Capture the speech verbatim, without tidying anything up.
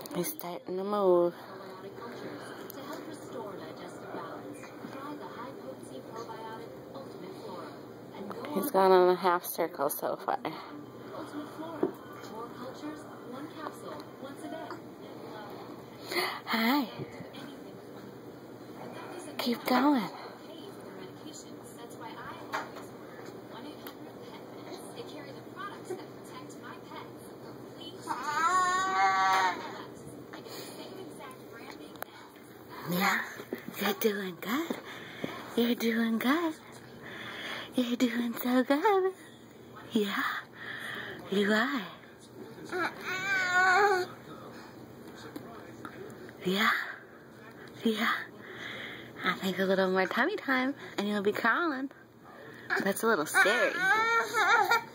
He's starting to move. He's gone on a half circle so far. Hi. Keep going. Yeah, you're doing good. You're doing good. You're doing so good. Yeah, you are. Yeah, yeah. I think a little more tummy time and you'll be crawling. That's a little scary.